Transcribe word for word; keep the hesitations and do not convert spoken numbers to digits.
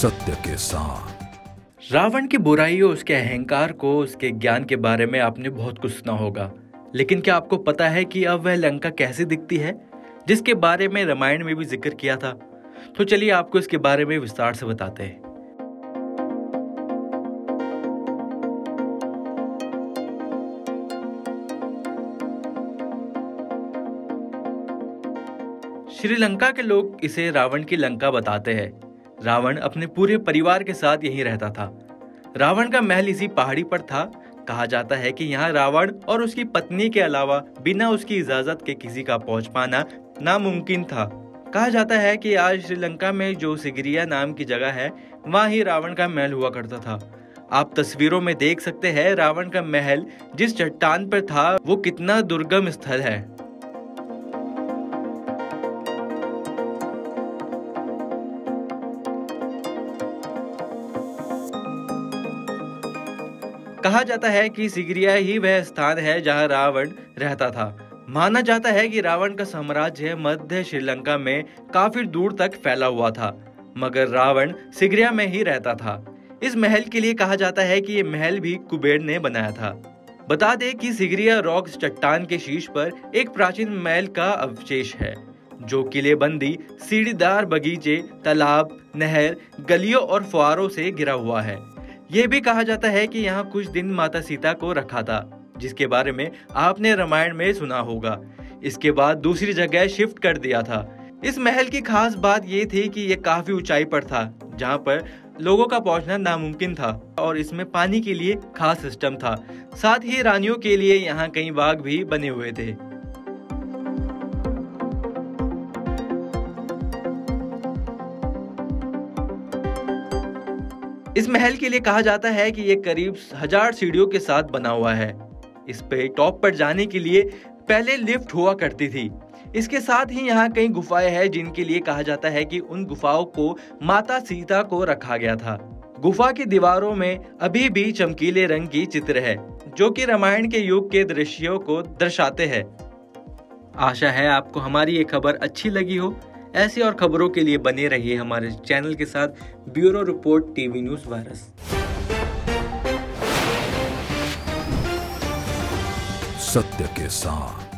सत्य के साथ। रावण की बुराइयों, उसके अहंकार को, उसके ज्ञान के बारे में आपने बहुत कुछ सुना होगा, लेकिन क्या आपको पता है कि अब वह लंका कैसी दिखती है, जिसके बारे में रामायण में भी जिक्र किया था? तो चलिए आपको इसके बारे में विस्तार से बताते हैं। श्रीलंका के लोग इसे रावण की लंका बताते हैं। रावण अपने पूरे परिवार के साथ यहीं रहता था। रावण का महल इसी पहाड़ी पर था। कहा जाता है कि यहाँ रावण और उसकी पत्नी के अलावा बिना उसकी इजाजत के किसी का पहुंच पाना नामुमकिन था। कहा जाता है कि आज श्रीलंका में जो सिगिरिया नाम की जगह है, वहाँ ही रावण का महल हुआ करता था। आप तस्वीरों में देख सकते हैं रावण का महल जिस चट्टान पर था वो कितना दुर्गम स्थल है। कहा जाता है कि सिगिरिया ही वह स्थान है जहां रावण रहता था। माना जाता है कि रावण का साम्राज्य मध्य श्रीलंका में काफी दूर तक फैला हुआ था, मगर रावण सिगिरिया में ही रहता था। इस महल के लिए कहा जाता है कि ये महल भी कुबेर ने बनाया था। बता दें कि सिगिरिया रॉक चट्टान के शीर्ष पर एक प्राचीन महल का अवशेष है, जो किलेबंदी, सीढ़ीदार बगीचे, तालाब, नहर, गलियों और फुआरों से घिरा हुआ है। ये भी कहा जाता है कि यहाँ कुछ दिन माता सीता को रखा था, जिसके बारे में आपने रामायण में सुना होगा। इसके बाद दूसरी जगह शिफ्ट कर दिया था। इस महल की खास बात ये थी कि ये काफी ऊंचाई पर था, जहाँ पर लोगों का पहुंचना नामुमकिन था, और इसमें पानी के लिए खास सिस्टम था। साथ ही रानियों के लिए यहाँ कई बाग भी बने हुए थे। इस महल के लिए कहा जाता है कि ये करीब हजार सीढ़ियों के साथ बना हुआ है। इस पे टॉप पर जाने के लिए पहले लिफ्ट हुआ करती थी। इसके साथ ही यहाँ कई गुफाएं हैं जिनके लिए कहा जाता है कि उन गुफाओं को माता सीता को रखा गया था। गुफा की दीवारों में अभी भी चमकीले रंग की चित्र है, जो कि रामायण के युग के दृश्यों को दर्शाते हैं। आशा है आपको हमारी ये खबर अच्छी लगी हो। ऐसी और खबरों के लिए बने रहिए हमारे चैनल के साथ। Bureau report TV news virus. सत्य के साथ।